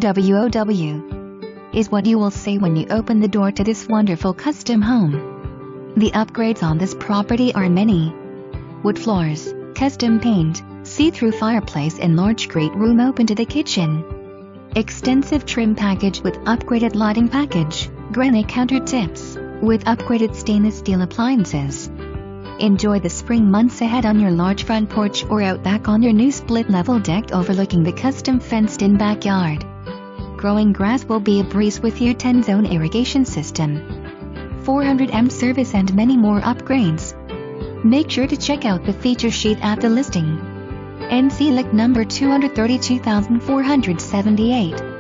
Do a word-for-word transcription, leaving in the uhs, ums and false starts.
wow is what you will say when you open the door to this wonderful custom home. The upgrades on this property are many. Wood floors, custom paint, see-through fireplace and large great room open to the kitchen. Extensive trim package with upgraded lighting package, granite countertops, with upgraded stainless steel appliances. Enjoy the spring months ahead on your large front porch or out back on your new split-level deck overlooking the custom fenced-in backyard. Growing grass will be a breeze with your ten-zone irrigation system, four hundred amp service and many more upgrades. Make sure to check out the feature sheet at the listing. N C L I C number two hundred thirty-two thousand four hundred seventy-eight.